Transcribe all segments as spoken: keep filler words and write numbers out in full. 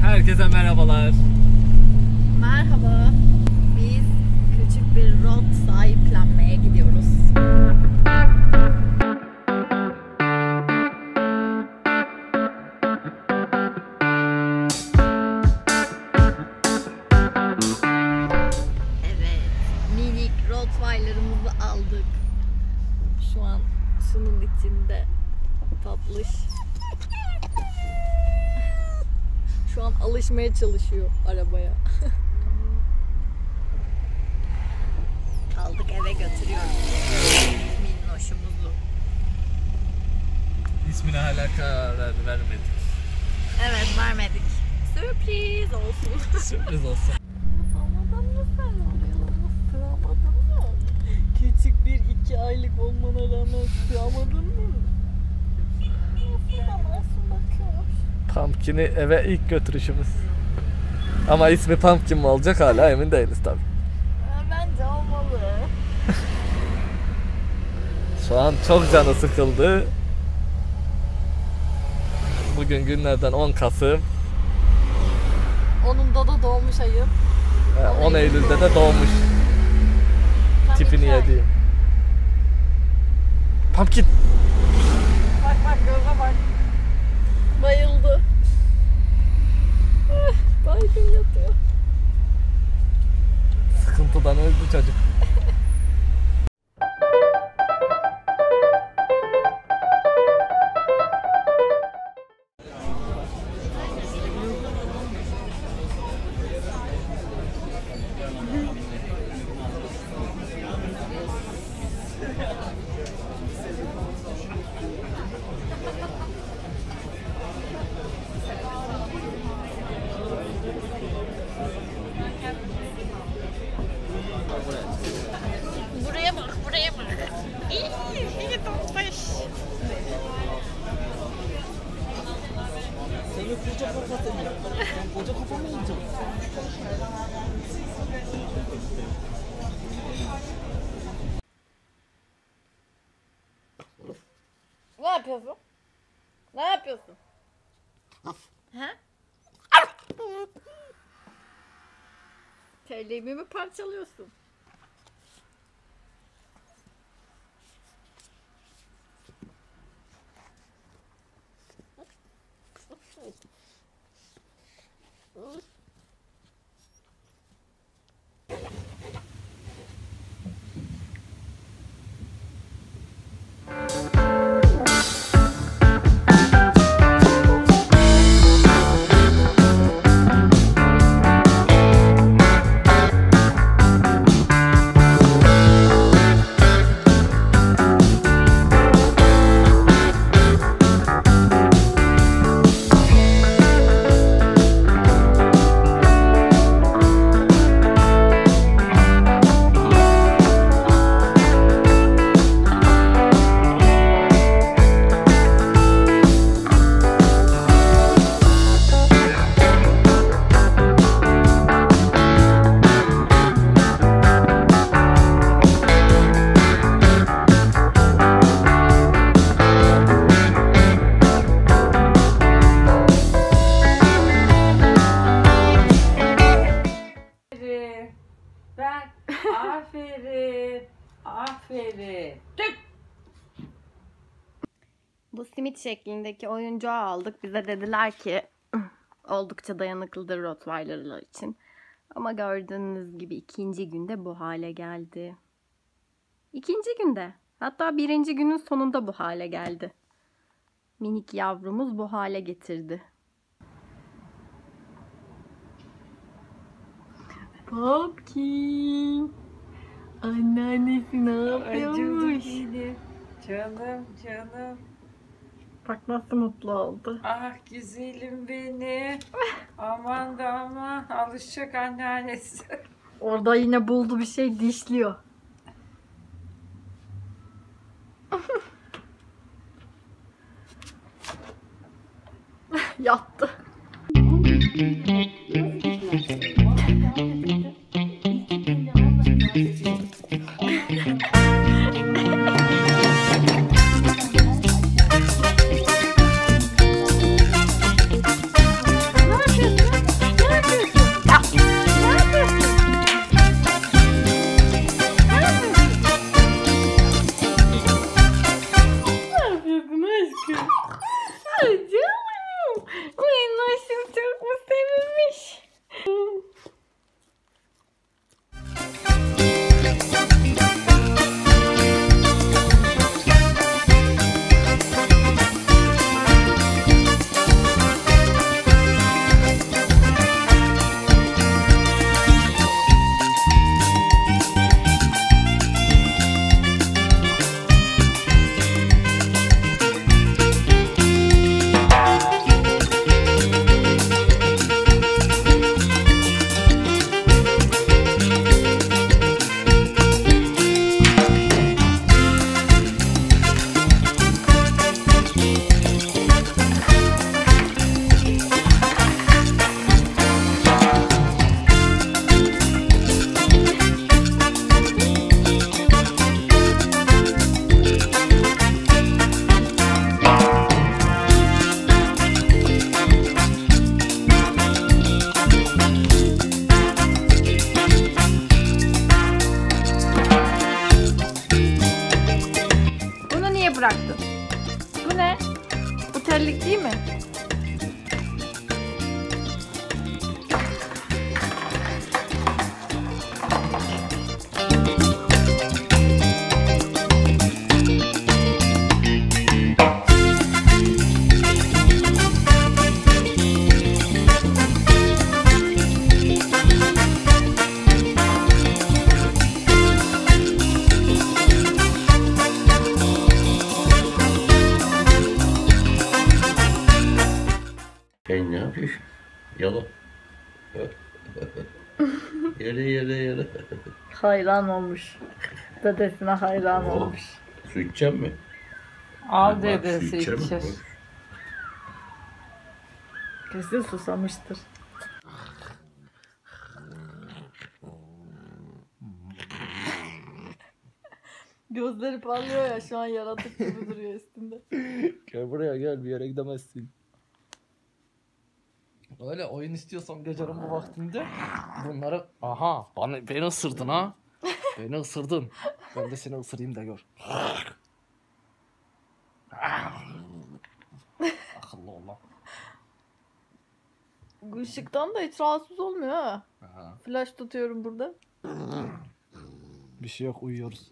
Herkese merhabalar. Merhaba. Biz küçük bir rot sahiplenmeye gidiyoruz. Evet, minik Rottweiler'ımızı aldık. Şu an şunun içinde tatlış. Şu an alışmaya çalışıyor arabaya. Aldık, eve götürüyoruz minnoşumuzu. İsmine hala karar vermedik. Evet, vermedik. Sürpriz olsun. Sürpriz olsun. Sığamadın mı sen oraya? Sığamadın mı? Küçük bir iki aylık olmana rağmen sığamadın mı? Sığamazsın bakıyor. Pumpkin'i eve ilk götürüşümüz. Ama ismi Pumpkin mi olacak hala emin değiliz tabi. Bence olmalı. Şu an çok canı sıkıldı. Bugün günlerden on Kasım. Onun da doğmuş ayı. on Eylül'de de doğmuş. Tipini yediğim. Pumpkin. Bak bak, göze bak. Bayıldı. Baygın yatıyor. Sıkıntıdan öldü çocuk. Buraya bak, buraya bak. İyi, iyi tatmış. Senin koca kafa senin. Sen koca kafa mı olacaksın? Ne yapıyorsun? Ne yapıyorsun? Ha? Terliğimi mi parçalıyorsun? Ben aferin, aferin. Tüp. Bu simit şeklindeki oyuncağı aldık. Bize dediler ki oldukça dayanıklıdır Rottweiler'lar için. Ama gördüğünüz gibi ikinci günde bu hale geldi. İkinci günde. Hatta birinci günün sonunda bu hale geldi. Minik yavrumuz bu hale getirdi. Pumpkin. Anneannesi ne yapıyormuş? Canım canım. Bak nasıl mutlu oldu. Ah güzelim benim. Aman da aman, alışacak anneannesi. Orada yine buldu bir şey, dişliyor. Yattı. yapıyorsun? Yalan. Yere yere yere. Hayran olmuş. Dedesine hayran Oh. olmuş. Su içecek mi? Al Bak, dedesi su içer mi? içer. Kesin susamıştır. Gözleri parlıyor ya, şu an yaratık gibi duruyor üstünde. Gel buraya gel, bir yere gidemezsin. Öyle oyun istiyorsan gecenin bu vaktinde bunları... Aha bana, beni ısırdın ha. Beni ısırdın. Ben de seni ısırayım da gör. Akıllı ol lan. Işıktan da hiç rahatsız olmuyor ha. Aha. Flash tutuyorum burada. Bir şey yok, uyuyoruz.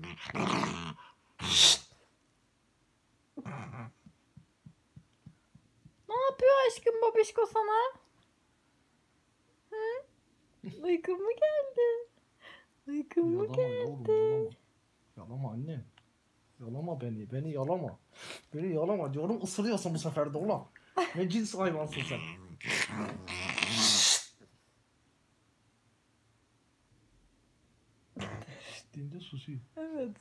Ne yapıyor aşkım babişko sana? Hı? Uykun mu geldi? Uykun mu Yalama geldi? yavrum, yalama. Yalama annem. Yalama beni, beni yalama. Beni yalama diyorum, ısırıyorsun bu sefer de ulan. Ne cins hayvansın sen. Dinde susuyor. Evet.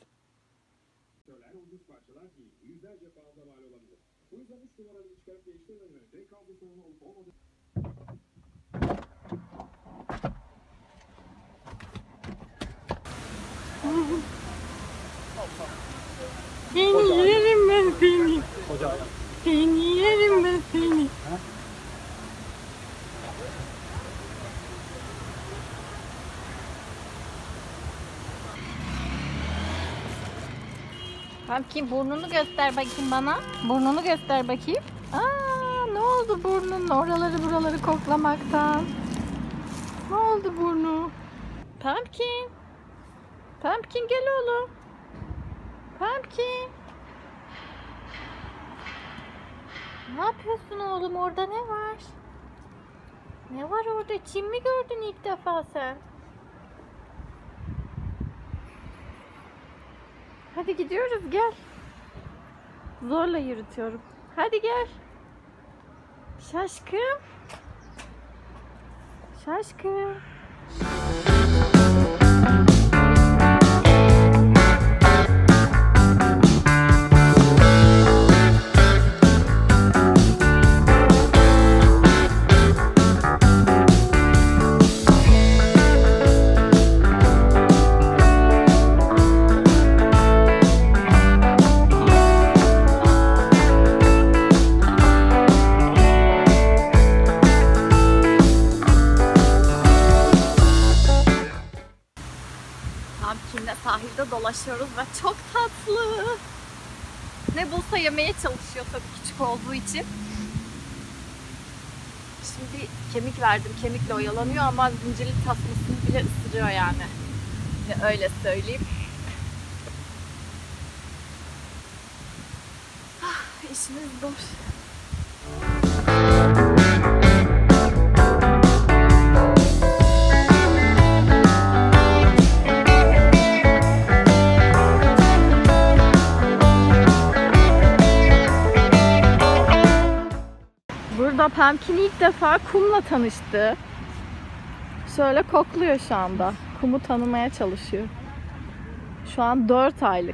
Seni yerim ben seni. Koca Seni yerim ben seni. Pumpkin, burnunu göster bakayım bana. Burnunu göster bakayım. Aa, ne oldu burnun oraları buraları koklamaktan? Ne oldu burnu? Pumpkin. Pumpkin gel oğlum. Pumpkin. Ne yapıyorsun oğlum, orada ne var? Ne var orada? Çin mi gördün ilk defa sen? Hadi gidiyoruz, gel. Zorla yürütüyorum. Hadi gel. Şaşkın. Şaşkın. Pumpkin'le sahilde dolaşıyoruz ve çok tatlı. Ne bulsa yemeye çalışıyor tabii, küçük olduğu için. Şimdi kemik verdim, kemikle oyalanıyor ama zincirli tasmasını bile ısırıyor yani. Ve öyle söyleyeyim. Ah, işimiz zor. Burada Pumpkin ilk defa kumla tanıştı. Şöyle kokluyor şu anda. Kumu tanımaya çalışıyor. Şu an dört aylık.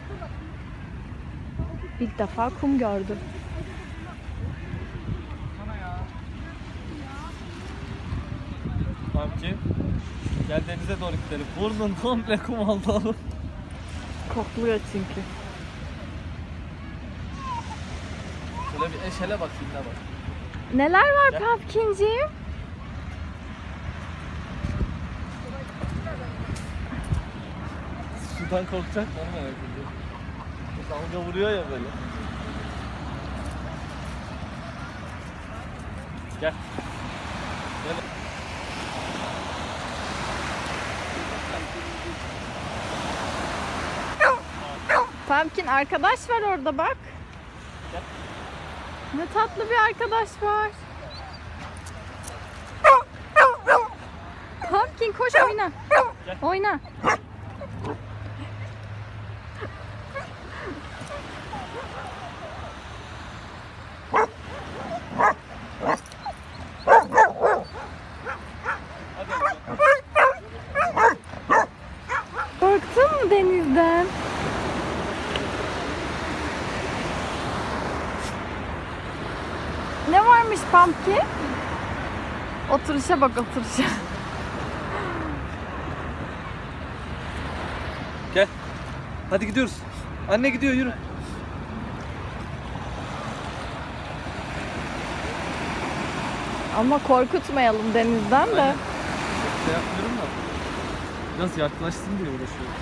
İlk defa kum gördü. Pumpkin. Gel denize doğru gidelim. Burnun komple kum oldu oğlum. Kokluyor çünkü. Şöyle bir eşele bakayım ne var. Neler var Gel. Pumpkin'ciğim? Sudan korkacak mı onu merak ediyorum. Dalga vuruyor ya böyle. Gel. Gel. Pumpkin, arkadaş var orada bak. Gel. Ne tatlı bir arkadaş var. Pumpkin koş, oyna. Gel. Oyna. Pumpkin? Oturuşa bak, oturuşa. Gel. Hadi gidiyoruz. Anne gidiyor, yürü. Ama korkutmayalım denizden de. Şey yapmıyorum da. Biraz yaklaşsın diye uğraşıyorum.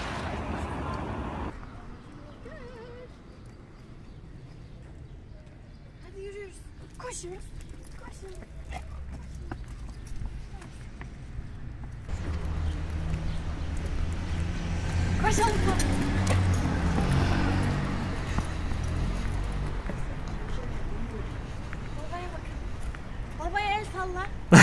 Hadi yürüyoruz. Koşuyoruz. Koşuyoruz. Koşalım. Babaya bakın. Babaya el salla.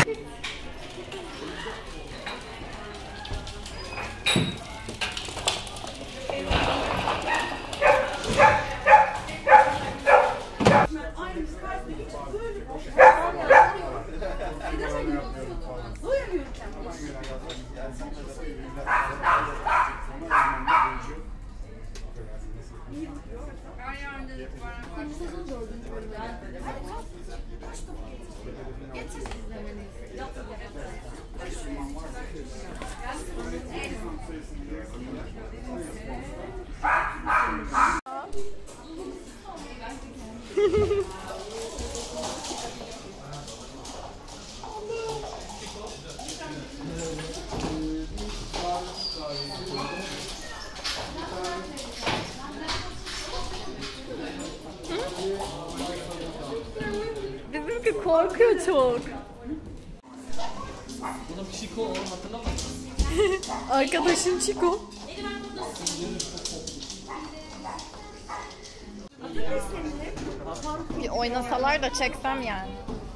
Bizimki korkuyor çok. Bunun Chico olduğunu hatırlamadın mı? Arkadaşın Chico. Bir oynasalar da çeksem yani.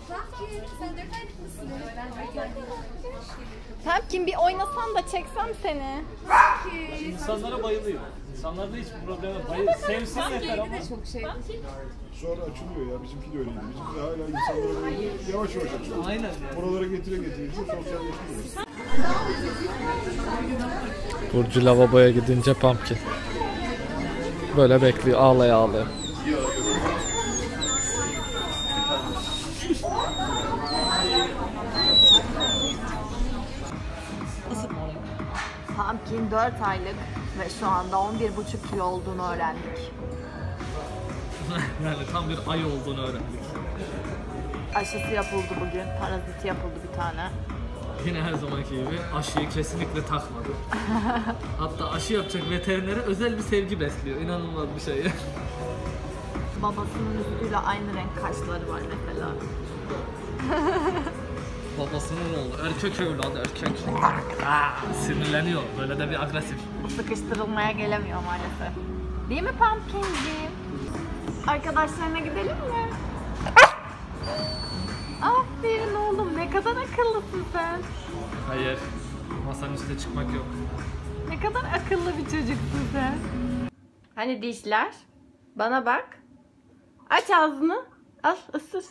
Pumpkin bir oynasan da çeksem seni. İnsanlara bayılıyor. İnsanlarda hiç problemi bayılıyor. Sevsin yeter ama. Sonra açılıyor ya, bizimki de öyleydi. Bizimki de hala insanlara böyle yavaş yavaş açılıyor. Aynen. Oralara getire getire sosyalleşiyor. Burcu lavaboya gidince Pumpkin böyle bekliyor, ağlaya ağlaya. Pumpkin dört aylık ve şu anda on bir buçuk kilo olduğunu öğrendik. Yani tam bir ay olduğunu öğrendik. Aşısı yapıldı bugün, paraziti yapıldı bir tane. Yine her zamanki gibi aşıyı kesinlikle takmadı. Hatta aşı yapacak veterinere özel bir sevgi besliyor. İnanılmaz bir şey. Babasının üstüyle aynı renk kaşları var mesela. Babasının oğlu. Erkek evladı erkek. Aa, sinirleniyor. Böyle de bir agresif. Sıkıştırılmaya gelemiyor maalesef. Değil mi Pumpkin'ciğim? Arkadaşlarına gidelim mi? Aferin oğlum, ne kadar akıllısın sen. Hayır. Masanın üstüne çıkmak yok. Ne kadar akıllı bir çocuksun sen. Hani dişler? Bana bak. Aç ağzını. Al ısır.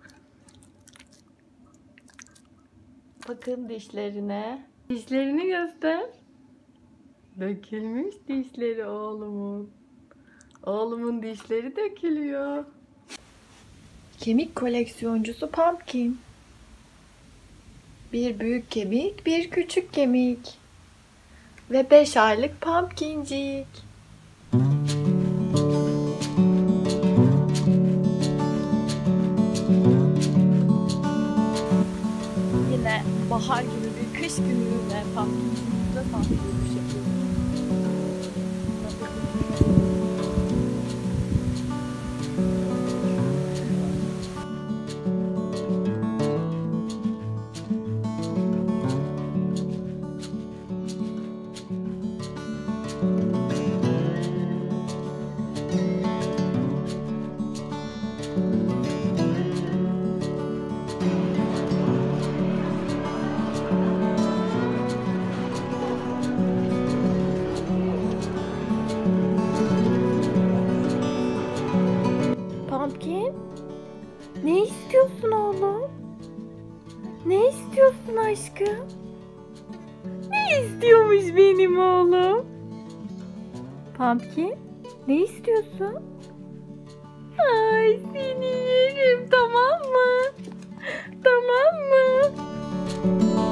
Bakın dişlerine. Dişlerini göster. Dökülmüş dişleri oğlumun. Oğlumun dişleri dökülüyor. Kemik koleksiyoncusu Pumpkin. Bir büyük kemik, bir küçük kemik. Ve beş aylık Pumpkincik. Yine bahar gibi bir kış gününde Pumpkincik'le Pumpkin yürüyüş yapıyoruz. Pumpkin, ne istiyorsun oğlum? Ne istiyorsun aşkım? Ne istiyormuş benim oğlum? Pumpkin, ne istiyorsun? Ay seni yerim, tamam mı? Tamam mı?